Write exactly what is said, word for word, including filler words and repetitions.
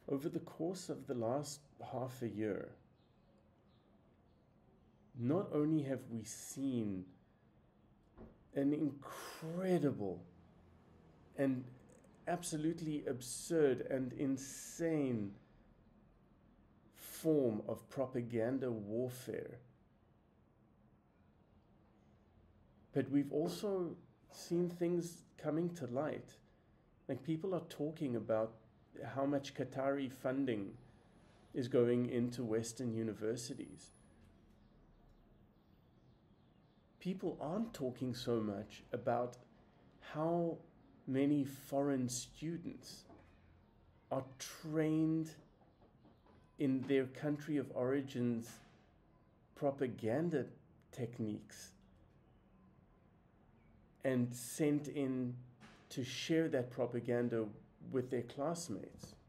over the course of the last half a year, not only have we seen an incredible and absolutely absurd and insane form of propaganda warfare, but we've also seen things coming to light. Like, people are talking about how much Qatari funding is going into Western universities. People aren't talking so much about how many foreign students are trained in their country of origin's propaganda techniques and sent in to share that propaganda with their classmates.